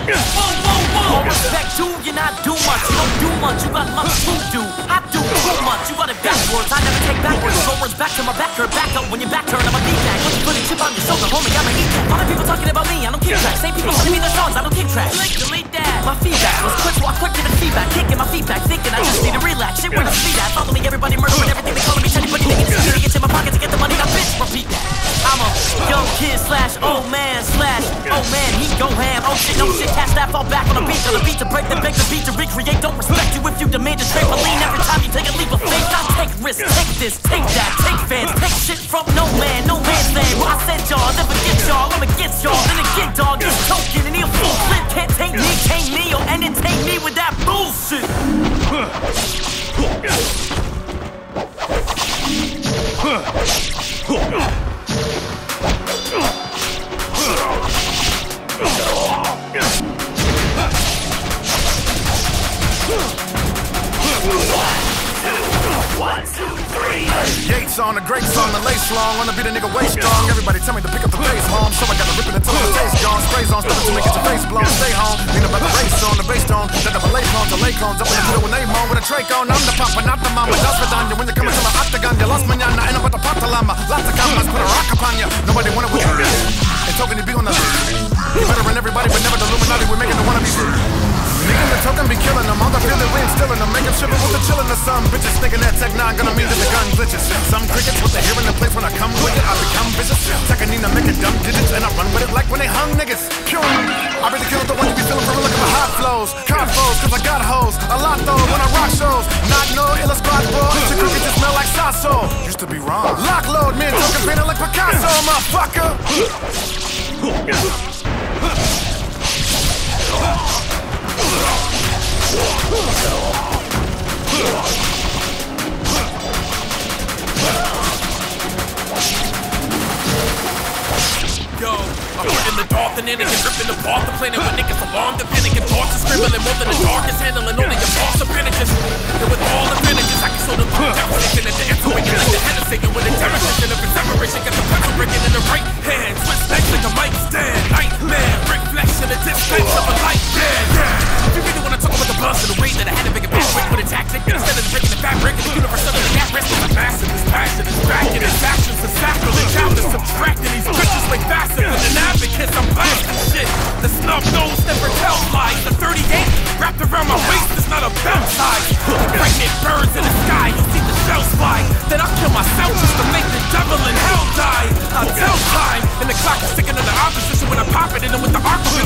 All respect to you, not do much. You don't do much, you got much to do. I do too much, you got it backwards. I never take backwards. Slow words back to my back, her back up when you back turn. I'm a beat back. When you put a chip on your shoulder, homie, I'm a eat that. A lot of people talking about me, I don't keep track. Same people sending me their songs, I don't keep track. Delete that. My feedback was quick, so I quick to the feedback. Kicking my feedback, thinking I just need to relax. Shit, where the speed at? Follow me, everybody murdering everything they calling me. Anybody thinking it's easy to get in my pocket to get the money. Now bitch, repeat that. I'm a young kid slash old man slash oh man, he go ham. Oh shit, no shit, catch that, fall back on the beat. To the beat to break the bank, the beat to recreate. Don't respect you if you demand a trampoline. Every time you take a leap of faith, I take risks, take this, take that, take fans, take shit from no man, no man's land. Well, I said y'all, never get y'all, I'm against y'all. Then again, dog, this token and he'll full flip. Can't take me, or entertain me with that bullshit. One, two, three. Yates on the great song, the lace long. Wanna be the nigga way strong. Everybody tell me to pick up the pace, home. So I got to rip it until the taste gone. Sprays on, stuff to make it your face blown. Stay home. Lean about the race on the bass tone. Set up a lace on to lay cones. Up in the middle with name on with a trach on. I'm the papa, not the mama. That's for Danya. When you come into my octagon, you lost mañana. Ain't about the patalama. Lots of comments, put a rock upon ya. Nobody wanna with you. And token to be on the. You better run everybody, but never the Illuminati. We're making the wanna be. Nigga, the token be killing them. All the feeling we ain't stealing them. Making sure with the chillin' of some bitches thinking that Tech 9 gonna mean that the gun glitches. Some crickets with the hair in the place when I come with it. I become vicious. Tekanina making dumb digits and I run with it like when they hung niggas. Kill me. I really kill the one you be feeling for real. Look at my hot flows. Combos, cause I got hoes. A lot though when I rock shows. Not no illa squad bro. Your cricket just smell like Sasso. Used to be wrong. Lock load, me and token painted like Picasso, motherfucker. Yo, I'm in the dark, the niggas ripping apart the planet with niggas alarmed, the panic and thoughts are scribbling more than the darkest, handling only your boss appendages. And with all the advantages, I can show them devastation at the end, so we can like the head of Satan with interrogation of separation. Got the pencil breaking in the right hand, switch legs like a mic stand. Nightmare, brick flesh in the dispense of a light band. If you really wanna talk about the buzz and the way that I had to make a big break with a tactic, instead of breaking the fabric of the universe under the gap, resting my massive, his passion is backing his actions is sacrilege. Out is subtracting these bitches like faster than an advocate. I'm blasting shit. The snub nose never tells lies. The 38 wrapped around my waist is not a belt size. The pregnant birds in the sky, you see the shells fly. Then I'll kill myself just to make the devil in hell die. I'll tell time, and the clock is ticking in the opposition when I pop it, and then with the arc of